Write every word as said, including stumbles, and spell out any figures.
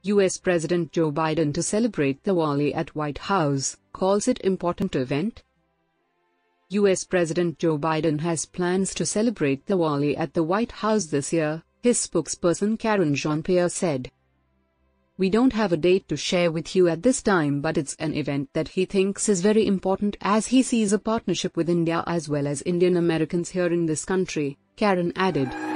U S President Joe Biden to celebrate Diwali at White House, calls it important event. U S President Joe Biden has plans to celebrate Diwali at the White House this year, his spokesperson Karen Jean-Pierre said. "We don't have a date to share with you at this time, but it's an event that he thinks is very important as he sees a partnership with India as well as Indian Americans here in this country," Karen added.